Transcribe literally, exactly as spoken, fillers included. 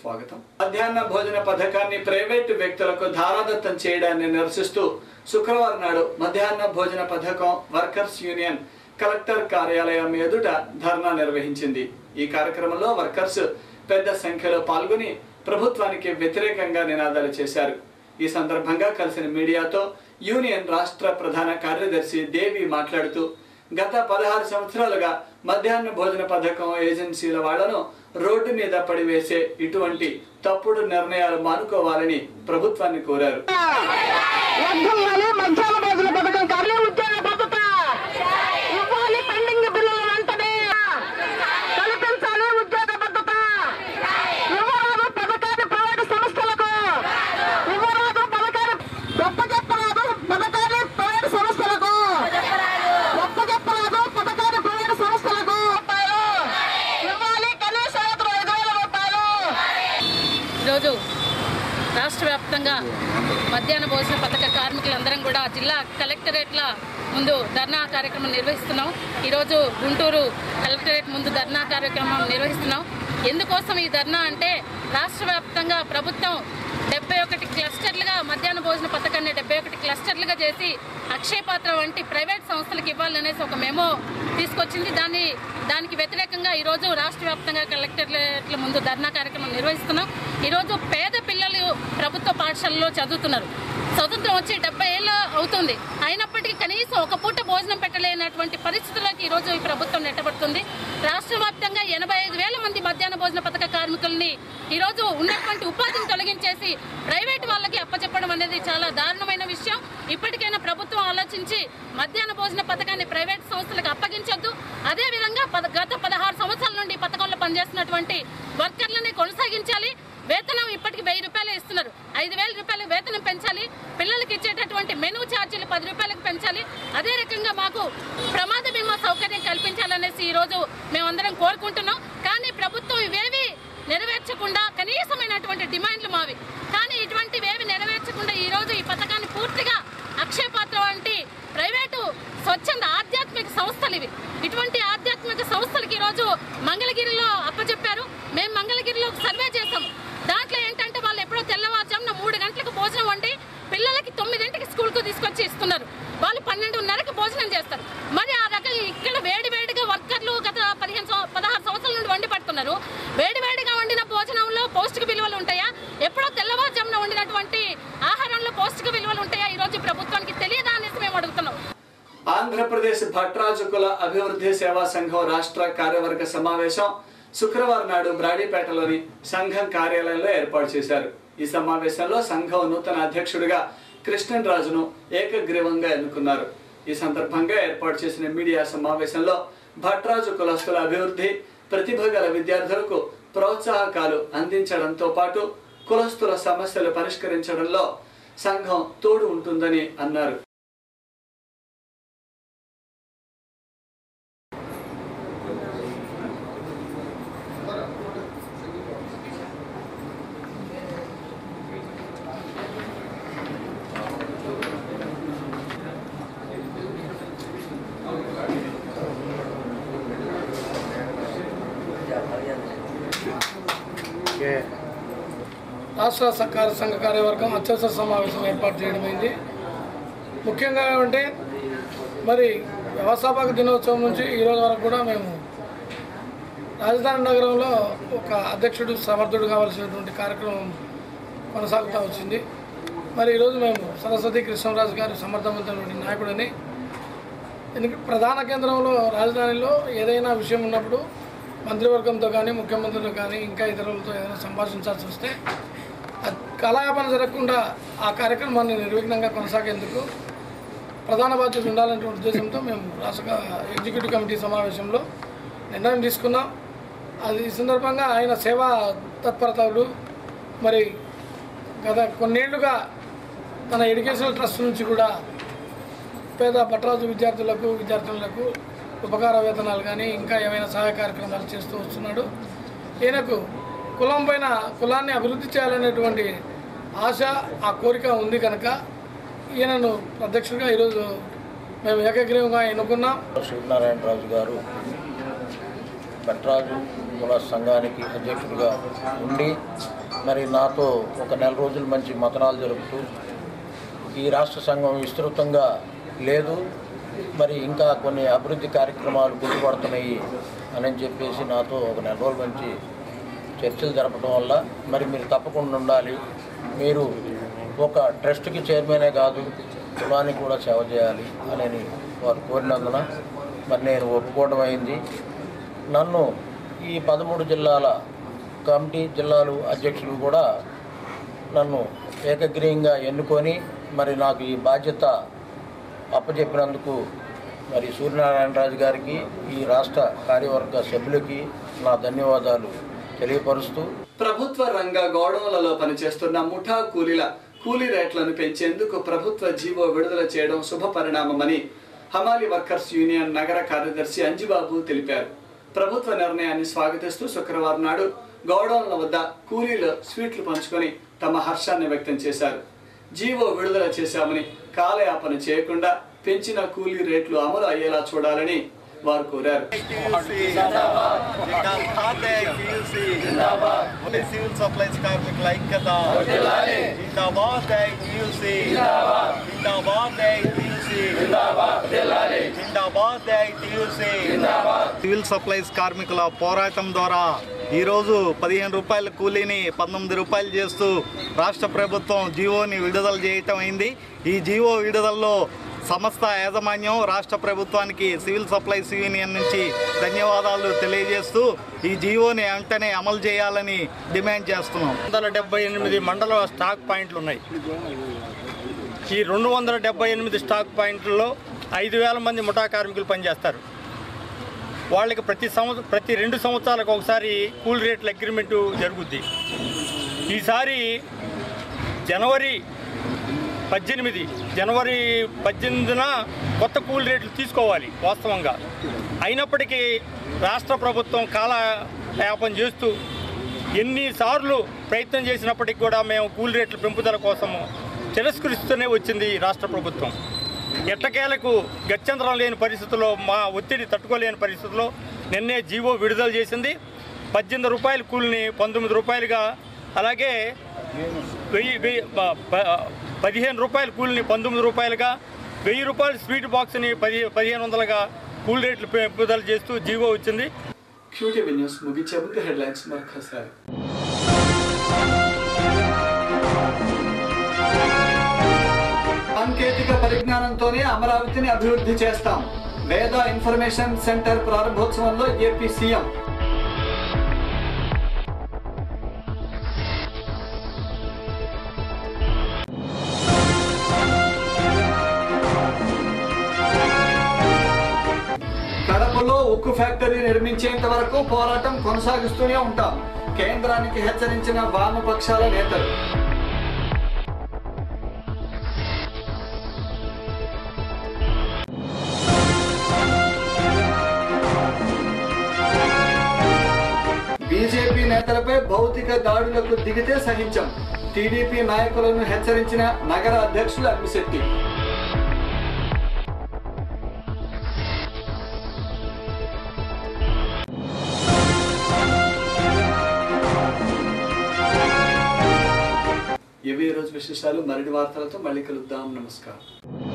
స్వాగతం. మధ్యాహ్న భోజన పథకాన్ని ప్రైవేటు వ్యక్తులకు ధారాదత్తం చేయడాన్ని నిరసిస్తూ శుక్రవారం నాడు మధ్యాహ్న భోజన పథకం వర్కర్స్ యూనియన్ కలెక్టర్ కార్యాలయం ఎదుట ధర్నా నిర్వహించింది. ఈ కార్యక్రమంలో వర్కర్స్ పెద్ద సంఖ్యలో పాల్గొని ప్రభుత్వానికి వ్యతిరేకంగా నినాదాలు చేశారు. ఈ సందర్భంగా కలిసిన మీడియాతో యూనియన్ రాష్ట్ర ప్రధాన కార్యదర్శి దేవి మాట్లాడుతూ గత పదహారు సంవత్సరాలుగా మధ్యాహ్న భోజన పథకం ఏజెన్సీల వాళ్లను రోడ్డు మీద పడివేసే ఇటువంటి తప్పుడు నిర్ణయాలు మానుకోవాలని ప్రభుత్వాన్ని కోరారు. ఈరోజు రాష్ట్ర వ్యాప్తంగా మధ్యాహ్న భోజన పథక కార్మికులందరం కూడా జిల్లా కలెక్టరేట్ల ముందు ధర్నా కార్యక్రమం నిర్వహిస్తున్నాం. ఈరోజు గుంటూరు కలెక్టరేట్ ముందు ధర్నా కార్యక్రమం నిర్వహిస్తున్నాం. ఎందుకోసం ఈ ధర్నా అంటే రాష్ట్ర వ్యాప్తంగా ప్రభుత్వం డెబ్బై ఒకటి క్లస్టర్లుగా మధ్యాహ్న భోజన పథకాన్ని డెబ్బై ఒకటి క్లస్టర్లుగా చేసి అక్షయపాత్ర వంటి ప్రైవేట్ సంస్థలకు ఇవ్వాలనేసి ఒక మెమో తీసుకొచ్చింది. దాన్ని దానికి వ్యతిరేకంగా ఈరోజు రాష్ట్ర వ్యాప్తంగా కలెక్టరేట్ల ముందు ధర్నా కార్యక్రమం నిర్వహిస్తున్నాం. ఈరోజు పేద పిల్లలు ప్రభుత్వ పాఠశాలలో చదువుతున్నారు. స్వతంత్రం వచ్చి డెబ్బై ఏళ్ళు అవుతుంది. అయినప్పటికీ కనీసం ఒక పూట భోజనం పెట్టలేనటువంటి పరిస్థితుల్లోకి ఈరోజు ఈ ప్రభుత్వం నెట్టబడుతుంది. రాష్ట్ర వ్యాప్తంగా ఎనభై ఐదు వేల మంది మధ్యాహ్న భోజన పథక కార్మికుల్ని ఈరోజు ఉన్నటువంటి ఉపాధిని తొలగించేసి ప్రైవేట్ వాళ్ళకి అప్పచెప్పడం అనేది చాలా దారుణమైన విషయం. ఇప్పటికైనా ప్రభుత్వం ఆలోచించి మధ్యాహ్న భోజన పథకాన్ని ప్రైవేట్ సంస్థలకు అప్పగించొద్దు. అదేవిధంగా గత పదహారు సంవత్సరాల నుండి ఈ పథకంలో పనిచేస్తున్నటువంటి వర్కర్లని కొనసాగించాలి. వేతనం ఇప్పటికి వెయ్యి రూపాయలు ఇస్తున్నారు. ఐదు వేల రూపాయలు వేతనం పెంచాలి. పిల్లలకి ఇచ్చేటటువంటి మెనూ ఛార్జీలు పది రూపాయలకు పెంచాలి. అదే రకంగా మాకు ప్రమాద బీమా సౌకర్యం కల్పించాలనేసి ఈరోజు మేమందరం కోరుకుంటున్నాం. కానీ ప్రభుత్వం ఇవేవి నెరవేర్చకుండా కనీసమైనటువంటి డిమాండ్లు మావి. కానీ ఇటువంటివేవి నెరవేర్చకుండా ఈరోజు ఈ పథకాన్ని పూర్తిగా అక్షయపాత్ర వంటి ప్రైవేటు స్వచ్ఛంద ఆధ్యాత్మిక సంస్థలు ఇవి. ఇటువంటి ఆధ్యాత్మిక సంస్థలకి ఈరోజు మంగళగిరిలో అప్పచెప్పారు. మేము మంగళగిరిలో సర్వే చేసాము. దాంట్లో ఏంటంటే వాళ్ళు ఎప్పుడో తెల్లవారుజామున మూడు గంటలకు భోజనం వండి పిల్లలకి తొమ్మిదింటికి స్కూల్కు తీసుకొచ్చి ఇస్తున్నారు. వాళ్ళు పన్నెండున్నరకి భోజనం చేస్తారు. మరి ఆ రకంగా ఇక్కడ వేడి వేడిగా వర్కర్లు గత పదిహేను పదహారు సంవత్సరాల నుండి వండి పడుతున్నారు. వేడి వేడిగా వండిన భోజనంలో పౌష్టిక విలువలు ఉంటాయా? ఎప్పుడో తెల్లవారుజామున వండినటువంటి ఆహారంలో పౌష్టిక విలువలు ఉంటాయా? ఈరోజు ప్రభుత్వానికి తెలియదా అనేసి మేము అడుగుతున్నాం. ఆంధ్రప్రదేశ్ భట్రాజు కుల అభివృద్ధి సేవా సంఘం రాష్ట్ర కార్యవర్గ సమావేశం శుక్రవారం నాడు బ్రాడీపేటలోని సంఘం కార్యాలయంలో ఏర్పాటు చేశారు. ఈ సమావేశంలో సంఘం నూతన అధ్యక్షుడిగా కృష్ణన్ రాజును ఏకగ్రీవంగా ఎన్నుకున్నారు. ఈ సందర్భంగా ఏర్పాటు చేసిన మీడియా సమావేశంలో భట్రాజు కులస్తుల అభివృద్ధి, ప్రతిభ గల విద్యార్థులకు ప్రోత్సాహకాలు అందించడంతో పాటు కులస్తుల సమస్యలు పరిష్కరించడంలో సంఘం తోడు ఉంటుందని అన్నారు. రాష్ట్ర సహకార సంఘ కార్యవర్గం అత్యవసర సమావేశం ఏర్పాటు చేయడమైంది. ముఖ్యంగా ఏమంటే మరి వ్యవస్థాపక దినోత్సవం నుంచి ఈరోజు వరకు కూడా మేము రాజధాని నగరంలో ఒక అధ్యక్షుడు సమర్థుడు కావాల్సినటువంటి కార్యక్రమం కొనసాగుతూ వచ్చింది. మరి ఈరోజు మేము సరస్వతి కృష్ణరాజు గారు సమర్థవంతమైన నాయకుడని, ఎందుకంటే ప్రధాన కేంద్రంలో రాజధానిలో ఏదైనా విషయం ఉన్నప్పుడు మంత్రివర్గంతో కానీ ముఖ్యమంత్రులతో కానీ ఇంకా ఇతరులతో ఏదైనా సంభాషించాల్సి వస్తే కలాయాపన జరగకుండా ఆ కార్యక్రమాన్ని నిర్విఘ్నంగా కొనసాగేందుకు ప్రధాన బాధ్యత ఉండాలనే ఉద్దేశంతో మేము రాష్ట్ర ఎగ్జిక్యూటివ్ కమిటీ సమావేశంలో నిర్ణయం తీసుకున్నాం. అది ఈ సందర్భంగా ఆయన సేవా తత్పరతలు మరి గత కొన్నేళ్లుగా తన ఎడ్యుకేషనల్ ట్రస్ట్ నుంచి కూడా పేద భట్రాజు విద్యార్థులకు విద్యార్థులకు ఉపకార వేతనాలు కానీ ఇంకా ఏమైనా సహాయ కార్యక్రమాలు చేస్తూ వస్తున్నాడు. ఈయనకు కులం పైన కులాన్ని అభివృద్ధి చేయాలనేటువంటి ఆశ, ఆ కోరిక ఉంది కనుక ఈయనను అధ్యక్షుడిగా ఈరోజు మేము ఏకగ్రీవంగా ఎన్నుకున్నాం. సూర్యనారాయణరాజు గారు భట్రాజు కుల సంఘానికి అధ్యక్షుడిగా ఉండి మరి నాతో ఒక నెల రోజులు మంచి మతనాలు జరుపుతూ ఈ రాష్ట్ర సంఘం విస్తృతంగా లేదు, మరి ఇంకా కొన్ని అభివృద్ధి కార్యక్రమాలు గుర్తుపడుతున్నాయి అని చెప్పేసి నాతో ఒక నెల రోజుల నుంచి చర్చలు జరపడం వల్ల మరి మీరు తప్పకుండా ఉండాలి, మీరు ఒక ట్రస్ట్కి చైర్మనే కాదు కులానికి కూడా సేవ చేయాలి అని వారు కోరినందున మరి నేను ఒప్పుకోవడం అయింది. నన్ను ఈ పదమూడు జిల్లాల కమిటీ జిల్లాలు అధ్యక్షులు కూడా నన్ను ఏకగ్రీయంగా ఎన్నుకొని మరి నాకు ఈ బాధ్యత అప్పచెప్పినందుకు మరి సూర్యనారాయణరాజు గారికి ఈ రాష్ట్ర కార్యవర్గ సభ్యులకి నా ధన్యవాదాలు తెలియపరుస్తూ, ప్రభుత్వ రంగ గోడౌన్లలో పనిచేస్తున్న ముఠా కూలీల కూలీ రేట్లను పెంచేందుకు ప్రభుత్వ జీవో విడుదల చేయడం శుభ పరిణామమని హమాలి వర్కర్స్ యూనియన్ నగర కార్యదర్శి అంజిబాబు తెలిపారు. ప్రభుత్వ నిర్ణయాన్ని స్వాగతిస్తూ శుక్రవారం నాడు గోడౌన్ల వద్ద కూలీలు స్వీట్లు పంచుకొని తమ హర్షాన్ని వ్యక్తం చేశారు. జీవో విడుదల చేశామని కాలయాపన చేయకుండా పెంచిన కూలీ రేట్లు అమలు అయ్యేలా చూడాలని వారు కోరారు. సివిల్ సప్లైస్ కార్మికుల ఐక్యత, సివిల్ సప్లైస్ కార్మికుల పోరాటం ద్వారా ఈరోజు పదిహేను రూపాయల కూలీని పంతొమ్మిది రూపాయలు చేస్తూ రాష్ట్ర ప్రభుత్వం జీవోని విడుదల చేయటం అయింది. ఈ జీవో విడుదలలో సంస్థ యాజమాన్యం రాష్ట్ర ప్రభుత్వానికి సివిల్ సప్లైస్ యూనియన్ నుంచి ధన్యవాదాలు తెలియజేస్తూ ఈ జీవోని వెంటనే అమలు చేయాలని డిమాండ్ చేస్తున్నాం. వందల డెబ్బై ఎనిమిది మండల స్టాక్ పాయింట్లు ఉన్నాయి. ఈ రెండు వందల డెబ్బై ఎనిమిది స్టాక్ పాయింట్లలో ఐదు వేల మంది ముఠా కార్మికులు పనిచేస్తారు. వాళ్ళకి ప్రతి సంవత్సరం ప్రతి రెండు సంవత్సరాలకు ఒకసారి కూల్ రేట్ల అగ్రిమెంటు జరుగుద్ది. ఈసారి జనవరి పద్దెనిమిది జనవరి పద్దెనిమిదిన కొత్త కూల్ రేట్లు తీసుకోవాలి వాస్తవంగా. అయినప్పటికీ రాష్ట్ర ప్రభుత్వం కాలయాపన చేస్తూ ఎన్నిసార్లు ప్రయత్నం చేసినప్పటికీ కూడా మేము కూల్ రేట్ల పెంపుదల కోసము తిరస్కరిస్తూనే వచ్చింది రాష్ట్ర ప్రభుత్వం. ఎట్టకేలకు గత్యంతరం లేని పరిస్థితుల్లో, మా ఒత్తిడి తట్టుకోలేని పరిస్థితుల్లో నిన్నే జీవో విడుదల చేసింది. పద్దెనిమిది రూపాయల కూలిని పంతొమ్మిది రూపాయలుగా, అలాగే వెయ్యి వెయ్యి పదిహేను రూపాయల కూలిని పంతొమ్మిది రూపాయలుగా, వెయ్యి రూపాయల స్వీట్ బాక్స్ని పది పదిహేను వందలుగా కూల్ రేట్లు పెంపుదల చేస్తూ జీవో వచ్చింది. క్యూటీవీ న్యూస్ ముగించే ముందు హెడ్లైన్స్ మరొకసారి. సాంకేతిక పరిజ్ఞానంతోనే అమరావతిని అభివృద్ధి చేస్తాం. వేద ఇన్ఫర్మేషన్ సెంటర్ ప్రారంభోత్సవంలో ఏపీ సీఎం. కడపలో ఉక్కు ఫ్యాక్టరీ నిర్మించేంత వరకు పోరాటం కొనసాగిస్తూనే ఉంటాం. కేంద్రానికి హెచ్చరించిన వామపక్షాల నేతలు. బీజేపీ నేతలపై భౌతిక దాడులకు దిగితే సహించం. టీడీపీ నాయకులను హెచ్చరించిన నగర అధ్యక్షులు అగ్నిశెట్టి. ఇవి ఈ రోజు విశేషాలు. మరిన్ని వార్తలతో మళ్ళీ కలుద్దాం. నమస్కారం.